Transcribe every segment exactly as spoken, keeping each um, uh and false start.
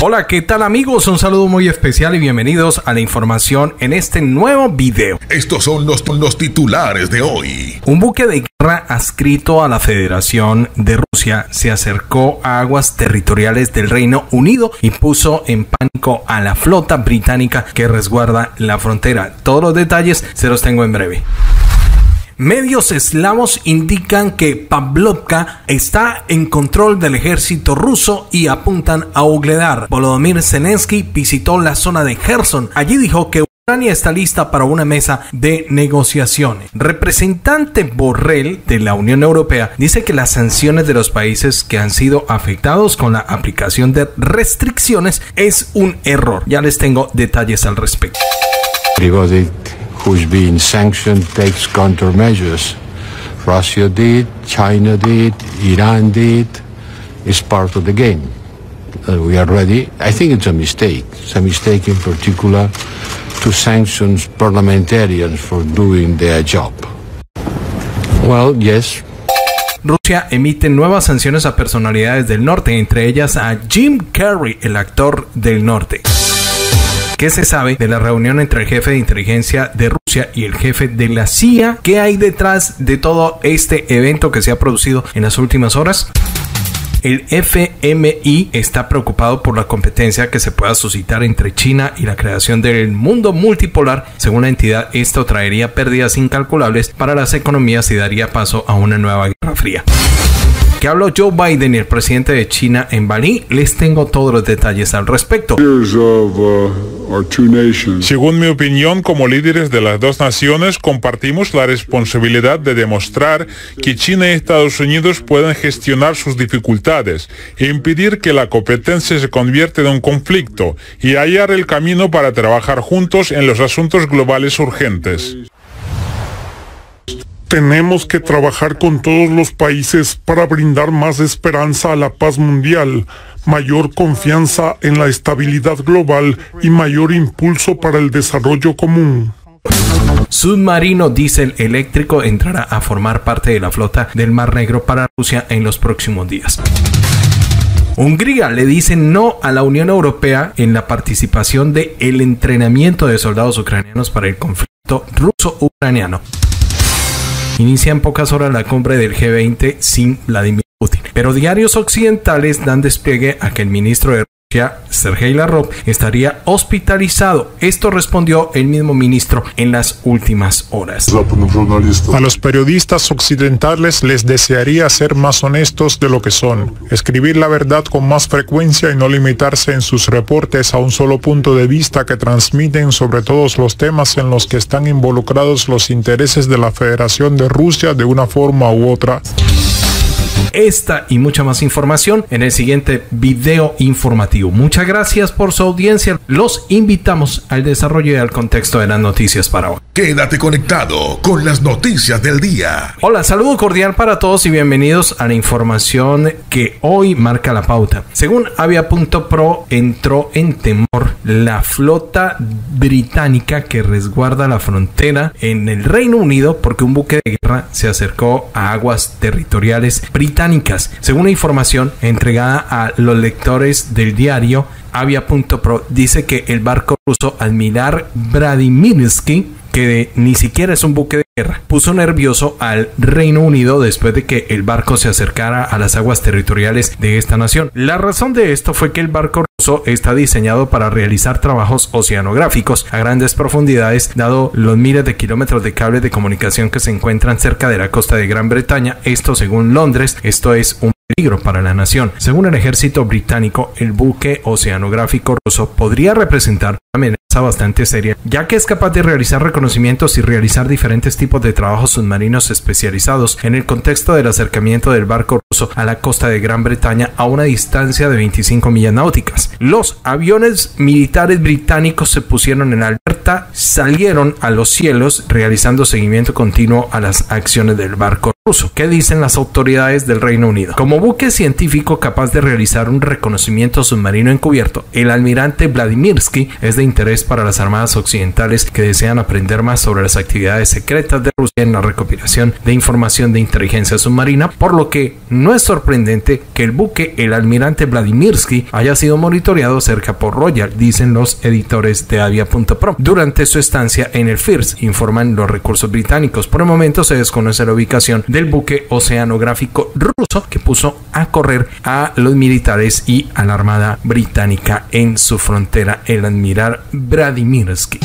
Hola, ¿qué tal amigos? Un saludo muy especial y bienvenidos a la información en este nuevo video. Estos son los, los titulares de hoy. Un buque de guerra adscrito a la Federación de Rusia se acercó a aguas territoriales del Reino Unido y puso en pánico a la flota británica que resguarda la frontera. Todos los detalles se los tengo en breve. Medios eslavos indican que Pavlovka está en control del ejército ruso y apuntan a Ugledar. Volodymyr Zelensky visitó la zona de Kherson. Allí dijo que Ucrania está lista para una mesa de negociaciones. Representante Borrell de la Unión Europea dice que las sanciones de los países que han sido afectados con la aplicación de restricciones es un error. Ya les tengo detalles al respecto. Who's been sanctioned takes countermeasures. Russia did, China did, Iran did. It's part of the game. Uh, we are ready. I think it's a mistake. It's a mistake in particular to sanction parliamentarians for doing their job. Well, yes. Rusia emite nuevas sanciones a personalidades del norte, entre ellas a Jim Carrey, el actor del norte. ¿Qué se sabe de la reunión entre el jefe de inteligencia de Rusia y el jefe de la C I A? ¿Qué hay detrás de todo este evento que se ha producido en las últimas horas? El F M I está preocupado por la competencia que se pueda suscitar entre China y la creación del mundo multipolar. Según la entidad, esto traería pérdidas incalculables para las economías y daría paso a una nueva guerra fría. ¿Qué habló Joe Biden y el presidente de China en Bali? Les tengo todos los detalles al respecto. Según mi opinión, como líderes de las dos naciones, compartimos la responsabilidad de demostrar que China y Estados Unidos pueden gestionar sus dificultades e impedir que la competencia se convierta en un conflicto y hallar el camino para trabajar juntos en los asuntos globales urgentes. Tenemos que trabajar con todos los países para brindar más esperanza a la paz mundial, mayor confianza en la estabilidad global y mayor impulso para el desarrollo común. Submarino diésel eléctrico entrará a formar parte de la flota del Mar Negro para Rusia en los próximos días. Hungría le dice no a la Unión Europea en la participación del entrenamiento de soldados ucranianos para el conflicto ruso-ucraniano. Inicia en pocas horas la cumbre del G veinte sin Vladimir Putin. Pero diarios occidentales dan despliegue a que el ministro de Rusia, Sergei Lavrov, estaría hospitalizado. Esto respondió el mismo ministro en las últimas horas. A los periodistas occidentales les desearía ser más honestos de lo que son, escribir la verdad con más frecuencia y no limitarse en sus reportes a un solo punto de vista que transmiten sobre todos los temas en los que están involucrados los intereses de la Federación de Rusia de una forma u otra. Esta y mucha más información en el siguiente video informativo. Muchas gracias por su audiencia. Los invitamos al desarrollo y al contexto de las noticias para hoy. Quédate conectado con las noticias del día. Hola, saludo cordial para todos y bienvenidos a la información que hoy marca la pauta. Según Avia punto pro, entró en temor la flota británica que resguarda la frontera en el Reino Unido porque un buque de guerra se acercó a aguas territoriales británicas. Según la información entregada a los lectores del diario, Avia punto pro dice que el barco ruso Admiral Vladimirsky, que ni siquiera es un buque de guerra, puso nervioso al Reino Unido después de que el barco se acercara a las aguas territoriales de esta nación. La razón de esto fue que el barco ruso está diseñado para realizar trabajos oceanográficos a grandes profundidades, dado los miles de kilómetros de cables de comunicación que se encuentran cerca de la costa de Gran Bretaña. Esto, según Londres, esto es un peligro para la nación. Según el ejército británico, el buque oceanográfico ruso podría representar una amenaza bastante seria, ya que es capaz de realizar reconocimientos y realizar diferentes tipos de trabajos submarinos especializados en el contexto del acercamiento del barco ruso a la costa de Gran Bretaña a una distancia de veinticinco millas náuticas. Los aviones militares británicos se pusieron en alerta, salieron a los cielos realizando seguimiento continuo a las acciones del barco ruso. ¿Qué dicen las autoridades del Reino Unido? Como buque científico capaz de realizar un reconocimiento submarino encubierto, el almirante Vladimirsky es de interés para las armadas occidentales que desean aprender más sobre las actividades secretas de Rusia en la recopilación de información de inteligencia submarina, por lo que no es sorprendente que el buque, el almirante Vladimirsky, haya sido monitoreado cerca por Royal, dicen los editores de Avia punto pro. Durante su estancia en el First, informan los recursos británicos. Por el momento se desconoce la ubicación del buque oceanográfico ruso que puso a correr a los militares y a la armada británica en su frontera, el admiral Vladimirsky.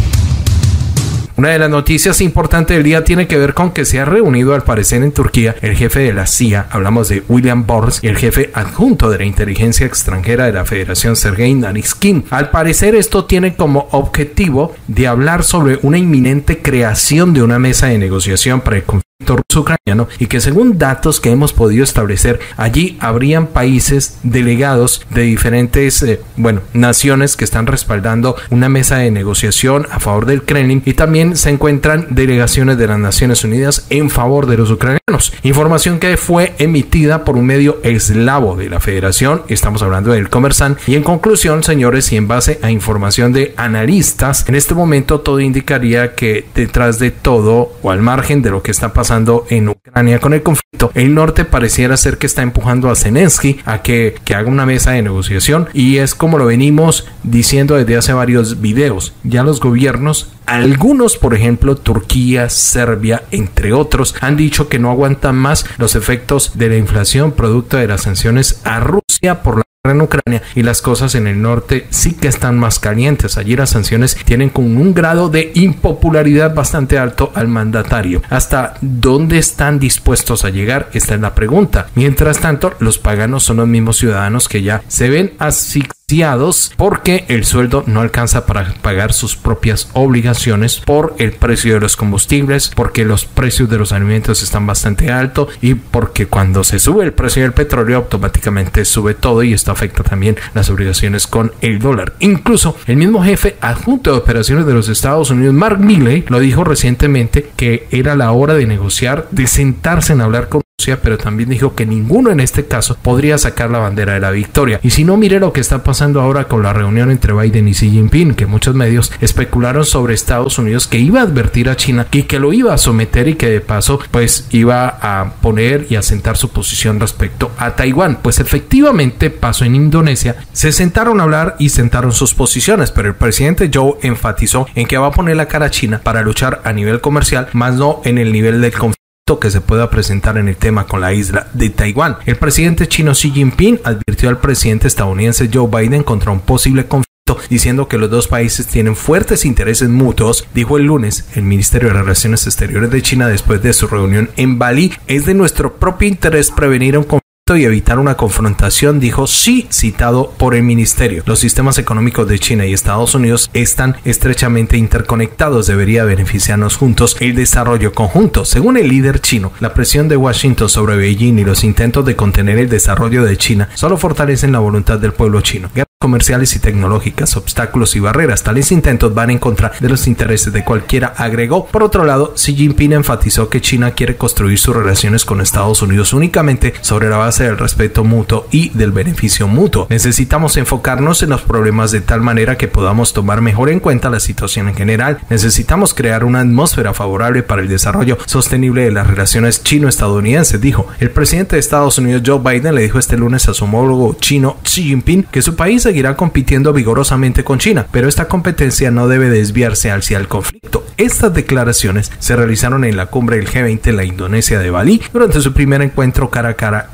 Una de las noticias importantes del día tiene que ver con que se ha reunido al parecer en Turquía el jefe de la C I A, hablamos de William Burns, y el jefe adjunto de la inteligencia extranjera de la Federación, Sergei Naryshkin. Al parecer esto tiene como objetivo de hablar sobre una inminente creación de una mesa de negociación para el conflicto ruso-ucraniano, y que según datos que hemos podido establecer, allí habrían países delegados de diferentes eh, bueno, naciones que están respaldando una mesa de negociación a favor del Kremlin, y también se encuentran delegaciones de las Naciones Unidas en favor de los ucranianos. Información que fue emitida por un medio eslavo de la Federación, estamos hablando del Kommersant, y en conclusión, señores, y en base a información de analistas, en este momento todo indicaría que detrás de todo, o al margen de lo que está pasando en Ucrania con el conflicto, el norte pareciera ser que está empujando a Zelensky a que, que haga una mesa de negociación, y es como lo venimos diciendo desde hace varios videos. Ya los gobiernos, algunos, por ejemplo Turquía, Serbia, entre otros, han dicho que no aguantan más los efectos de la inflación producto de las sanciones a Rusia por la en Ucrania, y las cosas en el norte sí que están más calientes. Allí las sanciones tienen con un grado de impopularidad bastante alto al mandatario. ¿Hasta dónde están dispuestos a llegar? Esta es la pregunta. Mientras tanto, los paganos son los mismos ciudadanos que ya se ven asfixiados porque el sueldo no alcanza para pagar sus propias obligaciones por el precio de los combustibles, porque los precios de los alimentos están bastante altos, y porque cuando se sube el precio del petróleo automáticamente sube todo, y esto afecta también las obligaciones con el dólar. Incluso el mismo jefe adjunto de operaciones de los Estados Unidos, Mark Milley, lo dijo recientemente que era la hora de negociar, de sentarse en hablar con Rusia, pero también dijo que ninguno en este caso podría sacar la bandera de la victoria. Y si no, mire lo que está pasando ahora con la reunión entre Biden y Xi Jinping, que muchos medios especularon sobre Estados Unidos que iba a advertir a China y que lo iba a someter, y que de paso pues iba a poner y a sentar su posición respecto a Taiwán. Pues efectivamente pasó en Indonesia, se sentaron a hablar y sentaron sus posiciones, pero el presidente Joe enfatizó en que va a poner la cara a China para luchar a nivel comercial, más no en el nivel del conflicto que se pueda presentar en el tema con la isla de Taiwán. El presidente chino Xi Jinping advirtió al presidente estadounidense Joe Biden contra un posible conflicto, diciendo que los dos países tienen fuertes intereses mutuos. Dijo el lunes el Ministerio de Relaciones Exteriores de China después de su reunión en Bali: es de nuestro propio interés prevenir un conflicto y evitar una confrontación, dijo Xi, citado por el ministerio. Los sistemas económicos de China y Estados Unidos están estrechamente interconectados. Debería beneficiarnos juntos el desarrollo conjunto. Según el líder chino, la presión de Washington sobre Beijing y los intentos de contener el desarrollo de China solo fortalecen la voluntad del pueblo chino. Guerras comerciales y tecnológicas, obstáculos y barreras, tales intentos van en contra de los intereses de cualquiera, agregó. Por otro lado, Xi Jinping enfatizó que China quiere construir sus relaciones con Estados Unidos únicamente sobre la base del respeto mutuo y del beneficio mutuo. Necesitamos enfocarnos en los problemas de tal manera que podamos tomar mejor en cuenta la situación en general. Necesitamos crear una atmósfera favorable para el desarrollo sostenible de las relaciones chino-estadounidenses, dijo. El presidente de Estados Unidos, Joe Biden, le dijo este lunes a su homólogo chino Xi Jinping que su país seguirá compitiendo vigorosamente con China, pero esta competencia no debe desviarse hacia el conflicto. Estas declaraciones se realizaron en la cumbre del G veinte en la Indonesia de Bali, durante su primer encuentro cara a cara.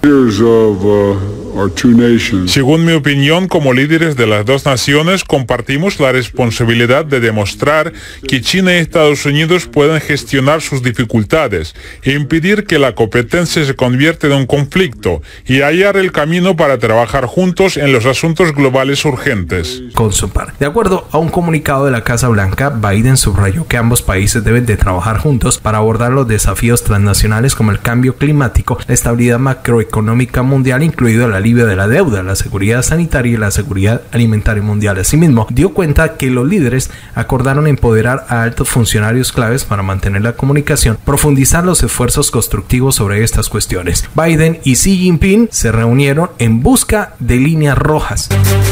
Según mi opinión, como líderes de las dos naciones, compartimos la responsabilidad de demostrar que China y Estados Unidos pueden gestionar sus dificultades e impedir que la competencia se convierta en un conflicto, y hallar el camino para trabajar juntos en los asuntos globales globales urgentes. Con su par. De acuerdo a un comunicado de la Casa Blanca, Biden subrayó que ambos países deben de trabajar juntos para abordar los desafíos transnacionales como el cambio climático, la estabilidad macroeconómica mundial, incluido el alivio de la deuda, la seguridad sanitaria y la seguridad alimentaria mundial. Asimismo, dio cuenta que los líderes acordaron empoderar a altos funcionarios claves para mantener la comunicación, profundizar los esfuerzos constructivos sobre estas cuestiones. Biden y Xi Jinping se reunieron en busca de líneas rojas.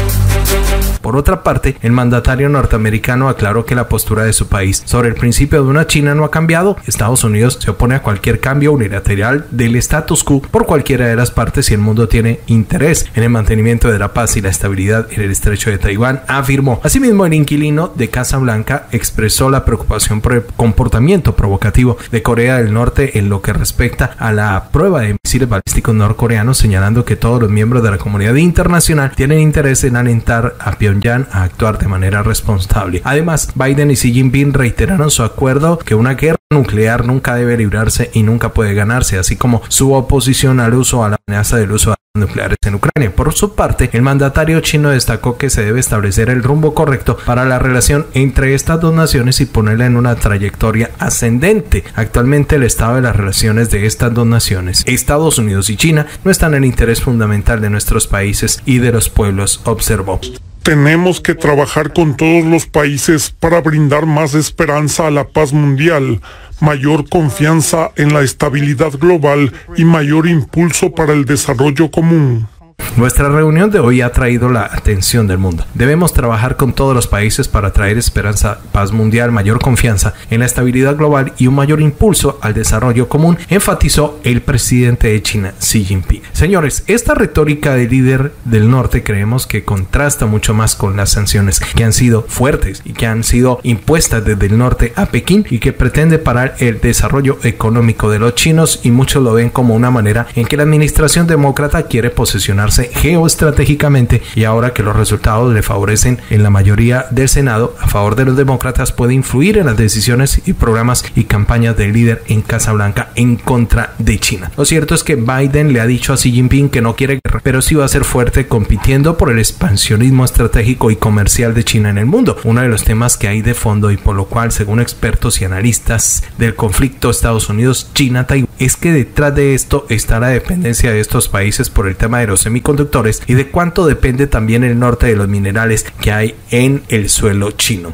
Por otra parte, el mandatario norteamericano aclaró que la postura de su país sobre el principio de una China no ha cambiado. Estados Unidos se opone a cualquier cambio unilateral del status quo por cualquiera de las partes y el mundo tiene interés en el mantenimiento de la paz y la estabilidad en el estrecho de Taiwán, afirmó. Asimismo, el inquilino de Casa Blanca expresó la preocupación por el comportamiento provocativo de Corea del Norte en lo que respecta a la prueba de misiles balísticos norcoreanos, señalando que todos los miembros de la comunidad internacional tienen interés en alentar a Pyongyang a actuar de manera responsable. Además, Biden y Xi Jinping reiteraron su acuerdo que una guerra nuclear nunca debe librarse y nunca puede ganarse, así como su oposición al uso a la amenaza del uso de armas nucleares en Ucrania. Por su parte, el mandatario chino destacó que se debe establecer el rumbo correcto para la relación entre estas dos naciones y ponerla en una trayectoria ascendente. Actualmente, el estado de las relaciones de estas dos naciones, Estados Unidos y China, no están en el interés fundamental de nuestros países y de los pueblos, observó. Tenemos que trabajar con todos los países para brindar más esperanza a la paz mundial, mayor confianza en la estabilidad global y mayor impulso para el desarrollo común. Nuestra reunión de hoy ha traído la atención del mundo. Debemos trabajar con todos los países para traer esperanza, paz mundial, mayor confianza en la estabilidad global y un mayor impulso al desarrollo común, enfatizó el presidente de China, Xi Jinping. Señores, esta retórica del líder del norte creemos que contrasta mucho más con las sanciones que han sido fuertes y que han sido impuestas desde el norte a Pekín y que pretende parar el desarrollo económico de los chinos, y muchos lo ven como una manera en que la administración demócrata quiere posesionarse geoestratégicamente, y ahora que los resultados le favorecen en la mayoría del Senado a favor de los demócratas, puede influir en las decisiones y programas y campañas del líder en Casa Blanca en contra de China. Lo cierto es que Biden le ha dicho a Xi Jinping que no quiere guerra, pero sí va a ser fuerte compitiendo por el expansionismo estratégico y comercial de China en el mundo, uno de los temas que hay de fondo y por lo cual, según expertos y analistas del conflicto Estados Unidos-China-Taiwán, es que detrás de esto está la dependencia de estos países por el tema de los semiconductores y de cuánto depende también el norte de los minerales que hay en el suelo chino.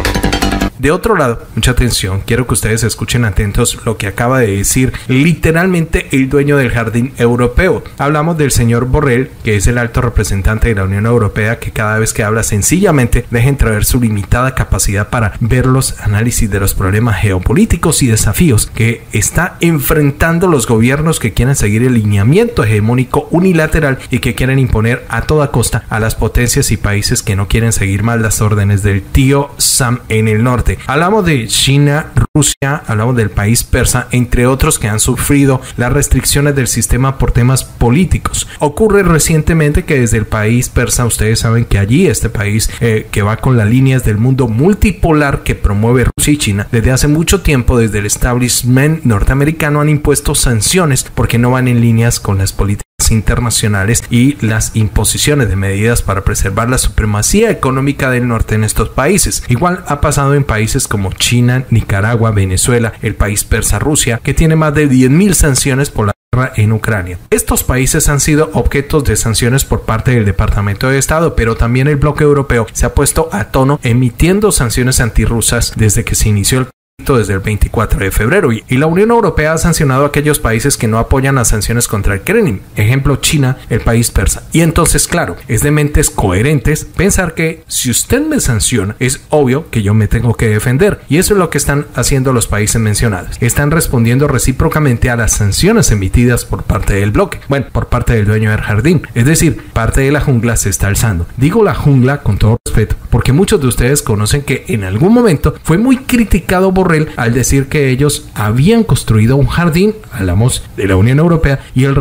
De otro lado, mucha atención, quiero que ustedes escuchen atentos lo que acaba de decir literalmente el dueño del Jardín Europeo. Hablamos del señor Borrell, que es el alto representante de la Unión Europea, que cada vez que habla sencillamente deja entrever su limitada capacidad para ver los análisis de los problemas geopolíticos y desafíos que está enfrentando los gobiernos que quieren seguir el lineamiento hegemónico unilateral y que quieren imponer a toda costa a las potencias y países que no quieren seguir más las órdenes del tío Sam en el norte. Hablamos de China, Rusia, hablamos del país persa, entre otros que han sufrido las restricciones del sistema por temas políticos. Ocurre recientemente que desde el país persa, ustedes saben que allí este país eh, que va con las líneas del mundo multipolar que promueve Rusia y China, desde hace mucho tiempo desde el establishment norteamericano han impuesto sanciones porque no van en líneas con las políticas internacionales y las imposiciones de medidas para preservar la supremacía económica del norte en estos países. Igual ha pasado en países como China, Nicaragua, Venezuela, el país persa, Rusia, que tiene más de diez mil sanciones por la guerra en Ucrania. Estos países han sido objetos de sanciones por parte del Departamento de Estado, pero también el bloque europeo se ha puesto a tono emitiendo sanciones antirrusas desde que se inició el desde el veinticuatro de febrero, y la Unión Europea ha sancionado a aquellos países que no apoyan las sanciones contra el Kremlin, ejemplo China, el país persa. Y entonces, claro, es de mentes coherentes pensar que si usted me sanciona, es obvio que yo me tengo que defender, y eso es lo que están haciendo los países mencionados. Están respondiendo recíprocamente a las sanciones emitidas por parte del bloque, bueno, por parte del dueño del jardín, es decir, parte de la jungla se está alzando. Digo la jungla con todo respeto, porque muchos de ustedes conocen que en algún momento fue muy criticado Borrell al decir que ellos habían construido un jardín, hablamos de la Unión Europea, y el resto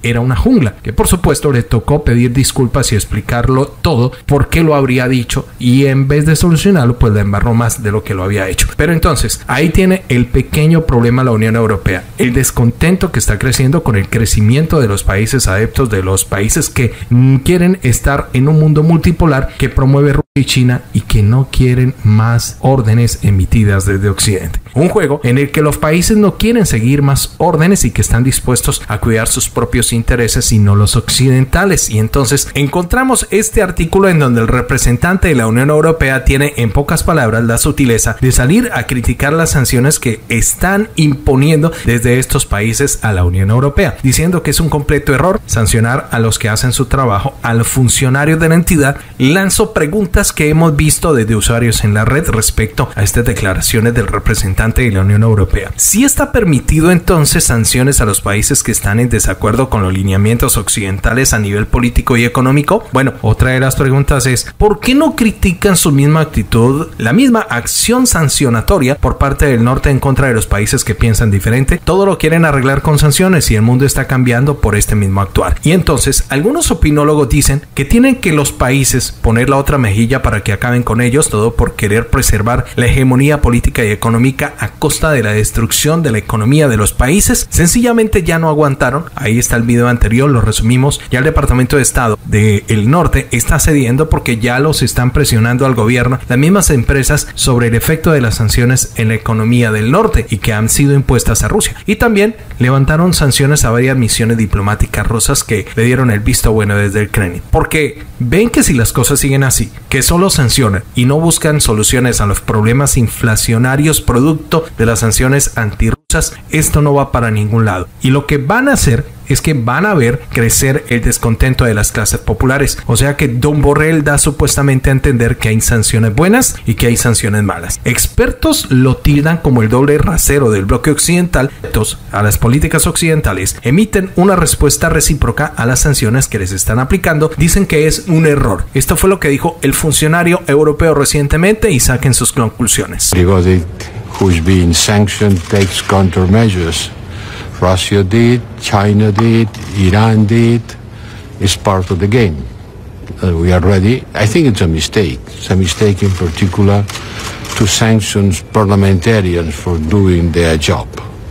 era una jungla, que por supuesto le tocó pedir disculpas y explicarlo todo, por qué lo habría dicho, y en vez de solucionarlo, pues la embarró más de lo que lo había hecho. Pero entonces, ahí tiene el pequeño problema la Unión Europea, el descontento que está creciendo con el crecimiento de los países adeptos, de los países que mm, quieren estar en un mundo multipolar que promueve Rusia y China y que no quieren más órdenes emitidas desde Occidente. Un juego en el que los países no quieren seguir más órdenes y que están dispuestos a cuidar sus propios intereses y no los occidentales. Y entonces encontramos este artículo en donde el representante de la Unión Europea tiene en pocas palabras la sutileza de salir a criticar las sanciones que están imponiendo desde estos países a la Unión Europea, diciendo que es un completo error sancionar a los que hacen su trabajo, a los funcionarios de la entidad. Lanzó preguntas que hemos visto desde usuarios en la red respecto a estas declaraciones del representante de la Unión Europea. Si está permitido entonces sanciones a los países que están en desacuerdo con los lineamientos occidentales a nivel político y económico. Bueno, otra de las preguntas es ¿por qué no critican su misma actitud, la misma acción sancionatoria por parte del norte en contra de los países que piensan diferente? Todo lo quieren arreglar con sanciones y el mundo está cambiando por este mismo actuar. Y entonces algunos opinólogos dicen que tienen que los países poner la otra mejilla para que acaben con ellos, todo por querer preservar la hegemonía política y económica a costa de la destrucción de la economía de los países. Sencillamente ya no aguantaron. Ahí está el video anterior, lo resumimos. Ya el Departamento de Estado del Norte está cediendo porque ya los están presionando al gobierno, las mismas empresas, sobre el efecto de las sanciones en la economía del norte y que han sido impuestas a Rusia. Y también levantaron sanciones a varias misiones diplomáticas rusas que le dieron el visto bueno desde el Kremlin. Porque ven que si las cosas siguen así, que solo sancionan y no buscan soluciones a los problemas inflacionarios producto de las sanciones antirrusas, esto no va para ningún lado. Y lo que van a hacer es que van a ver crecer el descontento de las clases populares. O sea que Don Borrell da supuestamente a entender que hay sanciones buenas y que hay sanciones malas. Expertos lo tildan como el doble rasero del bloque occidental. A las políticas occidentales emiten una respuesta recíproca a las sanciones que les están aplicando. Dicen que es un error. Esto fue lo que dijo el funcionario europeo recientemente y saquen sus conclusiones. Everybody who's been sanctioned takes countermeasures. Russia did, China did, Iran did. It's part of the game. Uh, we are ready. I think it's a mistake. It's a mistake in particular to sanction parliamentarians for doing their job.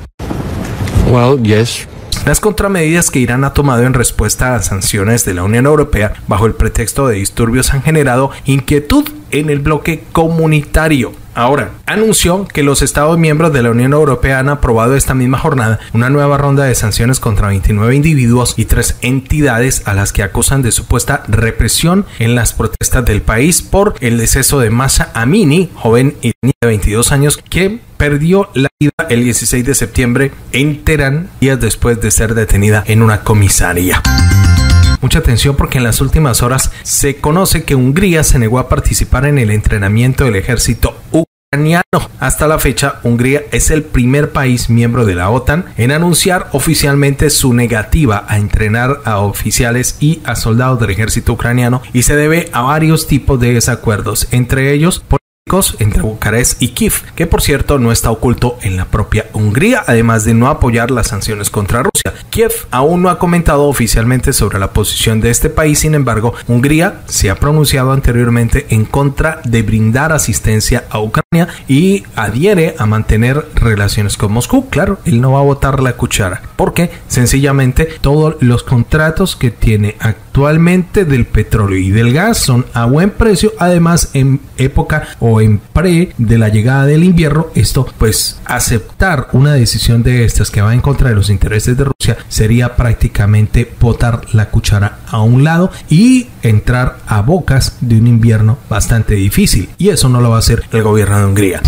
Well, yes. Las contramedidas que Irán ha tomado en respuesta a sanciones de la Unión Europea bajo el pretexto de disturbios han generado inquietud en el bloque comunitario. Ahora, anunció que los Estados miembros de la Unión Europea han aprobado esta misma jornada una nueva ronda de sanciones contra veintinueve individuos y tres entidades a las que acusan de supuesta represión en las protestas del país por el deceso de Mahsa Amini, joven iraní de veintidós años, que perdió la vida el dieciséis de septiembre en Teherán, días después de ser detenida en una comisaría. Mucha atención porque en las últimas horas se conoce que Hungría se negó a participar en el entrenamiento del ejército ucraniano. Hasta la fecha, Hungría es el primer país miembro de la OTAN en anunciar oficialmente su negativa a entrenar a oficiales y a soldados del ejército ucraniano, y se debe a varios tipos de desacuerdos, entre ellos por entre Bucarest y Kiev, que por cierto no está oculto en la propia Hungría, además de no apoyar las sanciones contra Rusia. Kiev aún no ha comentado oficialmente sobre la posición de este país. Sin embargo, Hungría se ha pronunciado anteriormente en contra de brindar asistencia a Ucrania y adhiere a mantener relaciones con Moscú. Claro, él no va a botar la cuchara, porque sencillamente todos los contratos que tiene actualmente del petróleo y del gas son a buen precio, además en época o en pre de la llegada del invierno. Esto, pues, aceptar una decisión de estas que va en contra de los intereses de Rusia sería prácticamente botar la cuchara a un lado y entrar a bocas de un invierno bastante difícil, y eso no lo va a hacer el gobierno de Hungría.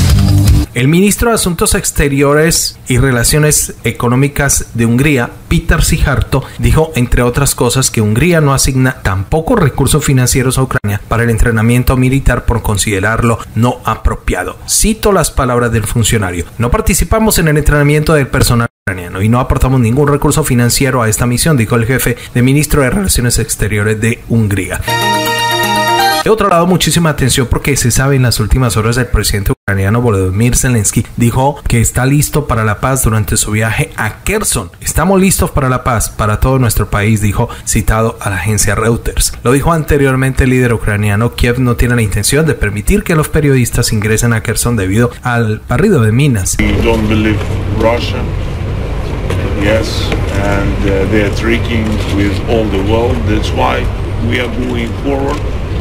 El ministro de Asuntos Exteriores y Relaciones Económicas de Hungría, Péter Szijjártó, dijo, entre otras cosas, que Hungría no asigna tampoco recursos financieros a Ucrania para el entrenamiento militar por considerarlo no apropiado. Cito las palabras del funcionario: no participamos en el entrenamiento del personal ucraniano y no aportamos ningún recurso financiero a esta misión, dijo el jefe de ministro de Relaciones Exteriores de Hungría. De otro lado, muchísima atención porque se sabe en las últimas horas el presidente ucraniano Volodymyr Zelensky dijo que está listo para la paz durante su viaje a Kherson. Estamos listos para la paz para todo nuestro país, dijo, citado a la agencia Reuters. Lo dijo anteriormente el líder ucraniano. Kiev no tiene la intención de permitir que los periodistas ingresen a Kherson debido al barrido de minas. We don't believe Russia. Yes, and uh, they are tricking with all the world. That's why we are moving forward.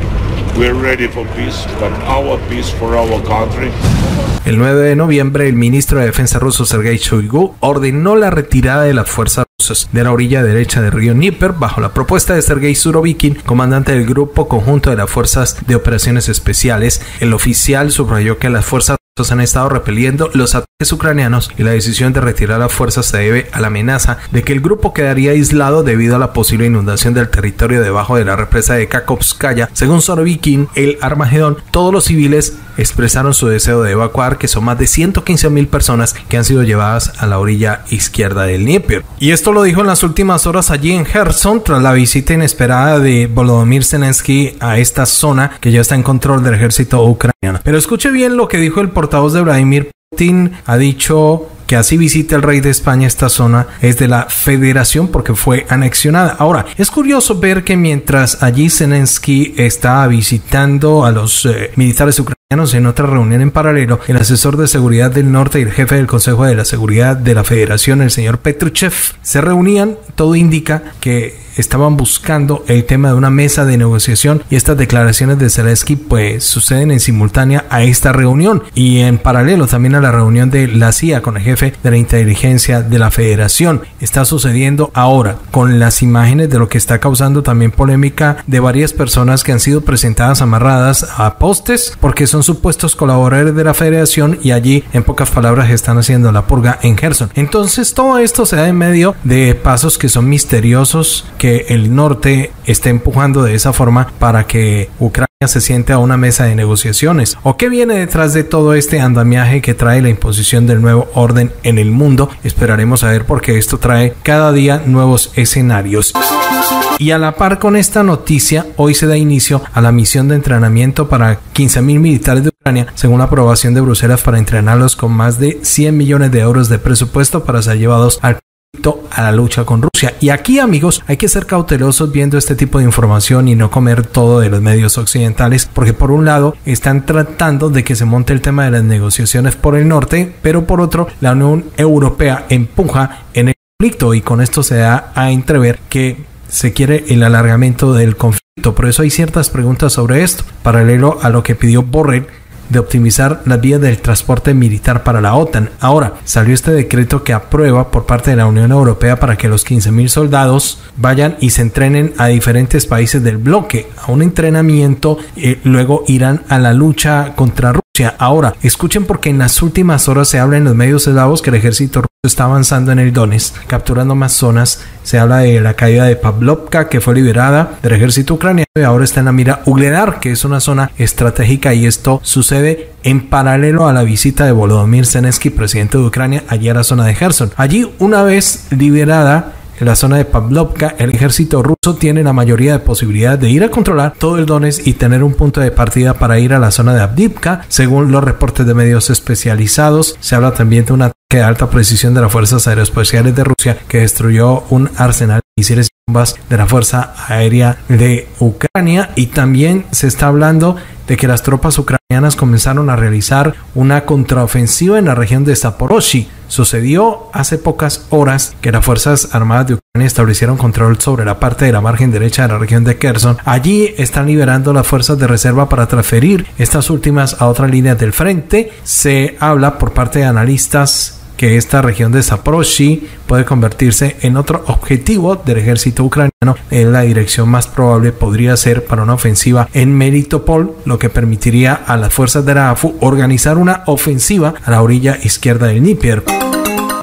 We're ready for peace, but our peace for our country. El nueve de noviembre, el ministro de Defensa ruso Sergei Shoigu ordenó la retirada de las fuerzas rusas de la orilla derecha del río Dnieper bajo la propuesta de Sergei Surovikin, comandante del Grupo Conjunto de las Fuerzas de Operaciones Especiales. El oficial subrayó que las fuerzas rusas han estado repeliendo los ataques ucranianos y la decisión de retirar las fuerzas se debe a la amenaza de que el grupo quedaría aislado debido a la posible inundación del territorio debajo de la represa de Kakhovskaya. Según Surovikin, el Armagedón, todos los civiles expresaron su deseo de evacuar, que son más de ciento quince mil personas que han sido llevadas a la orilla izquierda del Dnieper. Y esto lo dijo en las últimas horas allí en Kherson tras la visita inesperada de Volodymyr Zelensky a esta zona que ya está en control del ejército ucraniano. Pero escuche bien lo que dijo el portavoz de Vladimir Putin. Ha dicho que así visite el rey de España esta zona es de la Federación porque fue anexionada. Ahora, es curioso ver que mientras allí Zelensky está visitando a los eh, militares ucranianos en otra reunión en paralelo, el asesor de seguridad del norte y el jefe del Consejo de la Seguridad de la Federación, el señor Petruchev, se reunían. Todo indica que estaban buscando el tema de una mesa de negociación y estas declaraciones de Zelensky pues suceden en simultánea a esta reunión y en paralelo también a la reunión de la C I A con el jefe de la inteligencia de la Federación. Está sucediendo ahora con las imágenes de lo que está causando también polémica de varias personas que han sido presentadas amarradas a postes porque son supuestos colaboradores de la Federación y allí en pocas palabras están haciendo la purga en Kherson. Entonces todo esto se da en medio de pasos que son misteriosos que el norte está empujando de esa forma para que Ucrania se siente a una mesa de negociaciones. ¿O qué viene detrás de todo este andamiaje que trae la imposición del nuevo orden en el mundo? Esperaremos a ver porque esto trae cada día nuevos escenarios. Y a la par con esta noticia, hoy se da inicio a la misión de entrenamiento para quince mil militares de Ucrania, según la aprobación de Bruselas para entrenarlos con más de cien millones de euros de presupuesto para ser llevados al a la lucha con Rusia. Y aquí, amigos, hay que ser cautelosos viendo este tipo de información y no comer todo de los medios occidentales, porque por un lado están tratando de que se monte el tema de las negociaciones por el norte, pero por otro la Unión Europea empuja en el conflicto y con esto se da a entrever que se quiere el alargamiento del conflicto. Por eso hay ciertas preguntas sobre esto, paralelo a lo que pidió Borrell de optimizar las vías del transporte militar para la OTAN. Ahora, salió este decreto que aprueba por parte de la Unión Europea para que los quince mil soldados vayan y se entrenen a diferentes países del bloque, a un entrenamiento, eh, luego irán a la lucha contra Rusia. Ahora, escuchen porque en las últimas horas se habla en los medios eslavos que el ejército ruso está avanzando en el Donetsk, capturando más zonas. Se habla de la caída de Pavlovka, que fue liberada del ejército ucraniano y ahora está en la mira Ugledar, que es una zona estratégica, y esto sucede en paralelo a la visita de Volodymyr Zelensky, presidente de Ucrania, allí a la zona de Kherson. Allí, una vez liberada en la zona de Pavlovka, el ejército ruso tiene la mayoría de posibilidades de ir a controlar todo el Donetsk y tener un punto de partida para ir a la zona de Avdiivka. Según los reportes de medios especializados, se habla también de un ataque de alta precisión de las fuerzas aeroespaciales de Rusia que destruyó un arsenal de misiles y bombas de la Fuerza Aérea de Ucrania, y también se está hablando de que las tropas ucranianas comenzaron a realizar una contraofensiva en la región de Zaporozhye. Sucedió hace pocas horas que las Fuerzas Armadas de Ucrania establecieron control sobre la parte de la margen derecha de la región de Kherson. Allí están liberando las fuerzas de reserva para transferir estas últimas a otras líneas del frente. Se habla por parte de analistas que esta región de Zaporozhye puede convertirse en otro objetivo del ejército ucraniano. En la dirección más probable podría ser para una ofensiva en Melitopol, lo que permitiría a las fuerzas de la A F U organizar una ofensiva a la orilla izquierda del Dnieper.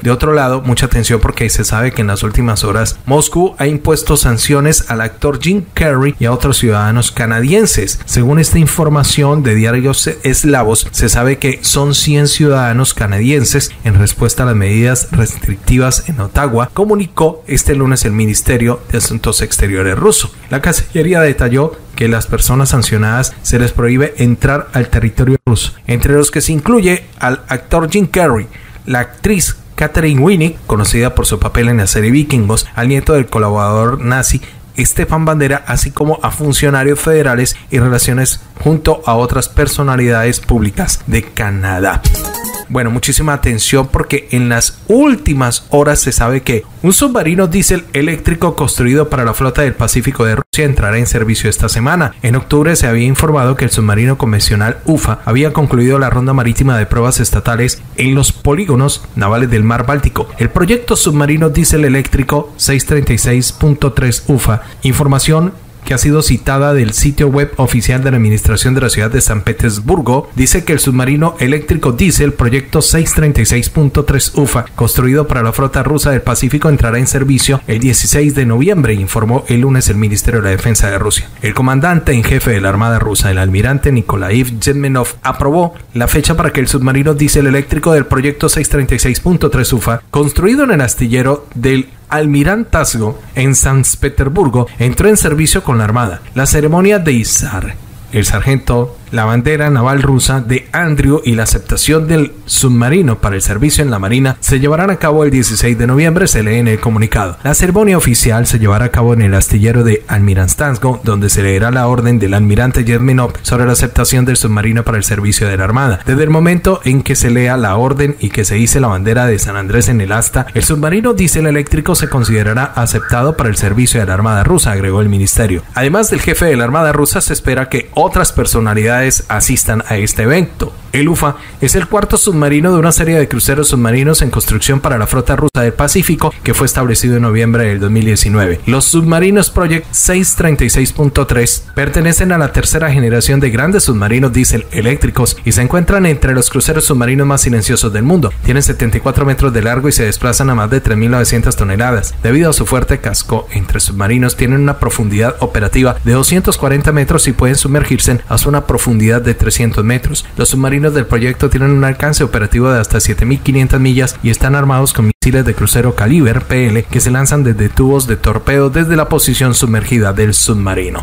De otro lado, mucha atención porque se sabe que en las últimas horas Moscú ha impuesto sanciones al actor Jim Carrey y a otros ciudadanos canadienses. Según esta información de diarios eslavos, se sabe que son cien ciudadanos canadienses en respuesta a las medidas restrictivas en Ottawa, comunicó este lunes el Ministerio de Asuntos Exteriores ruso. La Cancillería detalló que las personas sancionadas se les prohíbe entrar al territorio ruso, entre los que se incluye al actor Jim Carrey, la actriz Catherine Winnick, conocida por su papel en la serie Vikingos, al nieto del colaborador nazi Stefan Bandera, así como a funcionarios federales y relaciones junto a otras personalidades públicas de Canadá. Bueno, muchísima atención porque en las últimas horas se sabe que un submarino diésel eléctrico construido para la flota del Pacífico de Rusia entrará en servicio esta semana. En octubre se había informado que el submarino convencional U F A había concluido la ronda marítima de pruebas estatales en los polígonos navales del Mar Báltico. El proyecto submarino diésel eléctrico seiscientos treinta y seis punto tres U F A, información que ha sido citada del sitio web oficial de la administración de la ciudad de San Petersburgo, dice que el submarino eléctrico diésel proyecto seiscientos treinta y seis punto tres U F A, construido para la flota rusa del Pacífico, entrará en servicio el dieciséis de noviembre, informó el lunes el Ministerio de la Defensa de Rusia. El comandante en jefe de la Armada rusa, el almirante Nikolai Yevmenov, aprobó la fecha para que el submarino diésel eléctrico del proyecto seiscientos treinta y seis punto tres U F A, construido en el astillero del Almirantazgo en San Petersburgo, entró en servicio con la Armada. La ceremonia de izar el sargento la bandera naval rusa de Andrew y la aceptación del submarino para el servicio en la Marina se llevarán a cabo el dieciséis de noviembre, se lee en el comunicado. La ceremonia oficial se llevará a cabo en el astillero de Almirantazgo, donde se leerá la orden del almirante Yevmenov sobre la aceptación del submarino para el servicio de la Armada. Desde el momento en que se lea la orden y que se hice la bandera de San Andrés en el asta, el submarino diésel eléctrico se considerará aceptado para el servicio de la Armada rusa, agregó el ministerio. Además del jefe de la Armada rusa, se espera que otras personalidades asistan a este evento. El U F A es el cuarto submarino de una serie de cruceros submarinos en construcción para la flota rusa del Pacífico que fue establecido en noviembre del dos mil diecinueve. Los submarinos Project seiscientos treinta y seis punto tres pertenecen a la tercera generación de grandes submarinos diésel eléctricos y se encuentran entre los cruceros submarinos más silenciosos del mundo. Tienen setenta y cuatro metros de largo y se desplazan a más de tres mil novecientas toneladas. Debido a su fuerte casco entre submarinos, tienen una profundidad operativa de doscientos cuarenta metros y pueden sumergirse hasta una profundidad de trescientos metros. Los submarinos del proyecto tienen un alcance operativo de hasta siete mil quinientas millas y están armados con misiles de crucero calibre P L que se lanzan desde tubos de torpedo desde la posición sumergida del submarino.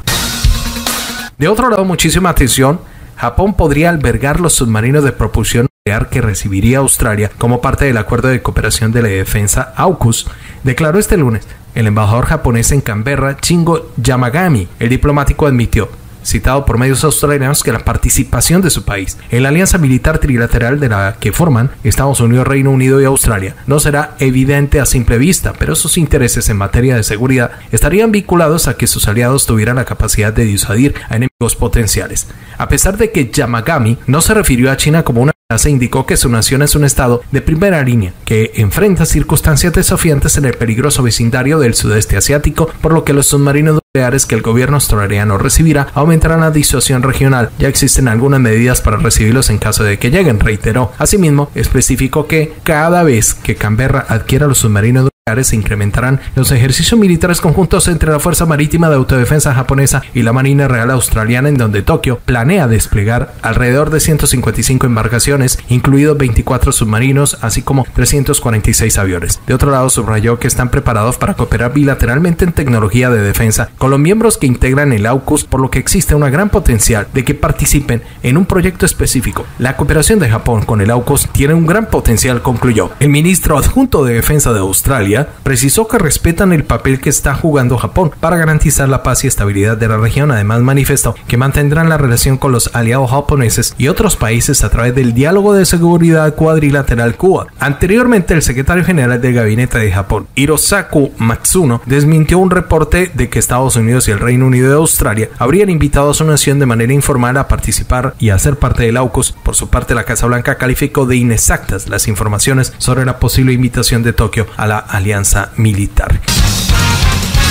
De otro lado, muchísima atención, Japón podría albergar los submarinos de propulsión nuclear que recibiría Australia como parte del acuerdo de cooperación de la defensa AUKUS, declaró este lunes el embajador japonés en Canberra, Shingo Yamagami. El diplomático admitió, citado por medios australianos, que la participación de su país en la alianza militar trilateral de la que forman Estados Unidos, Reino Unido y Australia no será evidente a simple vista, pero sus intereses en materia de seguridad estarían vinculados a que sus aliados tuvieran la capacidad de disuadir a enemigos potenciales. A pesar de que Yamagami no se refirió a China como una amenaza, indicó que su nación es un estado de primera línea que enfrenta circunstancias desafiantes en el peligroso vecindario del sudeste asiático, por lo que los submarinos nucleares que el gobierno australiano recibirá aumentarán la disuasión regional. Ya existen algunas medidas para recibirlos en caso de que lleguen, reiteró. Asimismo, especificó que cada vez que Canberra adquiera los submarinos nucleares se incrementarán los ejercicios militares conjuntos entre la Fuerza Marítima de Autodefensa japonesa y la Marina Real Australiana, en donde Tokio planea desplegar alrededor de ciento cincuenta y cinco embarcaciones, incluidos veinticuatro submarinos, así como trescientos cuarenta y seis aviones. De otro lado, subrayó que están preparados para cooperar bilateralmente en tecnología de defensa con los miembros que integran el AUKUS, por lo que existe una gran potencial de que participen en un proyecto específico. La cooperación de Japón con el AUKUS tiene un gran potencial, concluyó. El ministro adjunto de Defensa de Australia precisó que respetan el papel que está jugando Japón para garantizar la paz y estabilidad de la región. Además, manifestó que mantendrán la relación con los aliados japoneses y otros países a través del diálogo de seguridad cuadrilateral Cuba. Anteriormente, el secretario general del gabinete de Japón, Hirosaku Matsuno, desmintió un reporte de que Estados Unidos y el Reino Unido de Australia habrían invitado a su nación de manera informal a participar y a ser parte del AUKUS. Por su parte, la Casa Blanca calificó de inexactas las informaciones sobre la posible invitación de Tokio a la alianza militar.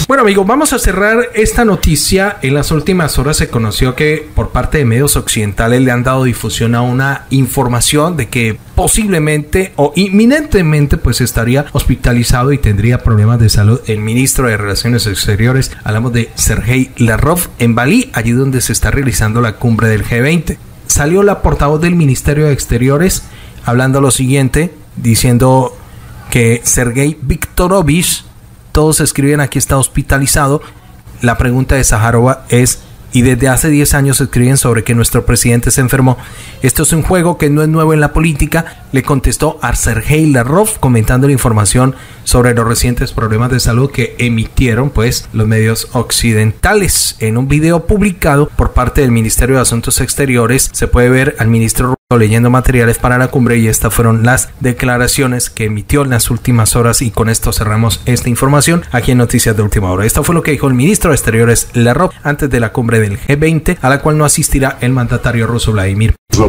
Bueno, amigos, vamos a cerrar esta noticia. En las últimas horas se conoció que por parte de medios occidentales le han dado difusión a una información de que posiblemente o inminentemente pues estaría hospitalizado y tendría problemas de salud el ministro de Relaciones Exteriores. Hablamos de Sergei Lavrov en Bali, allí donde se está realizando la cumbre del G veinte. Salió la portavoz del Ministerio de Exteriores hablando lo siguiente, diciendo que Sergei Viktorovich, todos escriben aquí, está hospitalizado. La pregunta de Zaharova es: y desde hace diez años escriben sobre que nuestro presidente se enfermó. Esto es un juego que no es nuevo en la política, le contestó a Sergei Lavrov, comentando la información sobre los recientes problemas de salud que emitieron pues los medios occidentales. En un video publicado por parte del Ministerio de Asuntos Exteriores se puede ver al ministro ruso leyendo materiales para la cumbre, y estas fueron las declaraciones que emitió en las últimas horas, y con esto cerramos esta información aquí en Noticias de Última Hora. Esto fue lo que dijo el ministro de Exteriores Lavrov antes de la cumbre del G veinte, a la cual no asistirá el mandatario ruso Vladimir.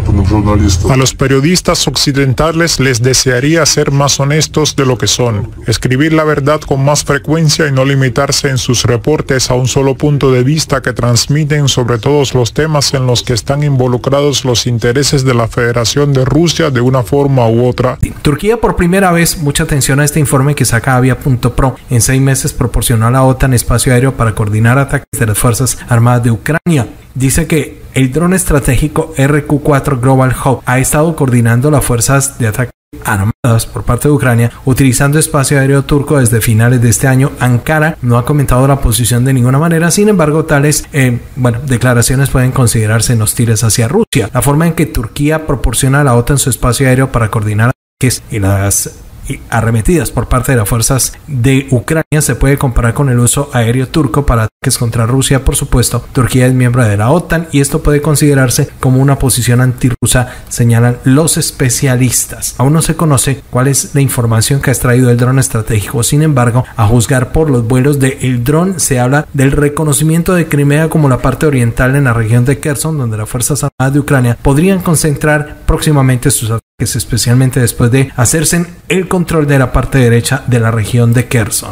A los periodistas occidentales les desearía ser más honestos de lo que son, escribir la verdad con más frecuencia y no limitarse en sus reportes a un solo punto de vista que transmiten sobre todos los temas en los que están involucrados los intereses de la Federación de Rusia de una forma u otra. Turquía, por primera vez, mucha atención a este informe que saca Avia punto pro, en seis meses proporcionó a la OTAN espacio aéreo para coordinar ataques de las Fuerzas Armadas de Ucrania. Dice que el dron estratégico R Q cuatro Global Hawk ha estado coordinando las fuerzas de ataque armadas por parte de Ucrania utilizando espacio aéreo turco desde finales de este año. Ankara no ha comentado la posición de ninguna manera, sin embargo tales eh, bueno, declaraciones pueden considerarse hostiles hacia Rusia. La forma en que Turquía proporciona a la OTAN su espacio aéreo para coordinar ataques y las arremetidas por parte de las fuerzas de Ucrania se puede comparar con el uso aéreo turco para ataques contra Rusia. Por supuesto, Turquía es miembro de la OTAN y esto puede considerarse como una posición antirrusa, señalan los especialistas. Aún no se conoce cuál es la información que ha extraído el dron estratégico. Sin embargo, a juzgar por los vuelos del dron, se habla del reconocimiento de Crimea como la parte oriental en la región de Kherson, donde las fuerzas armadas de Ucrania podrían concentrar próximamente sus ataques, especialmente después de hacerse el control de la parte derecha de la región de Kherson.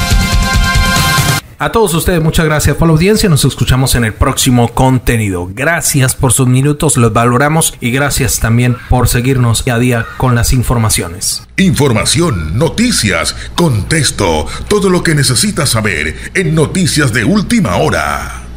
A todos ustedes, muchas gracias por la audiencia. Nos escuchamos en el próximo contenido. Gracias por sus minutos, los valoramos, y gracias también por seguirnos día a día con las informaciones. Información, noticias, contexto, todo lo que necesitas saber en Noticias de Última Hora.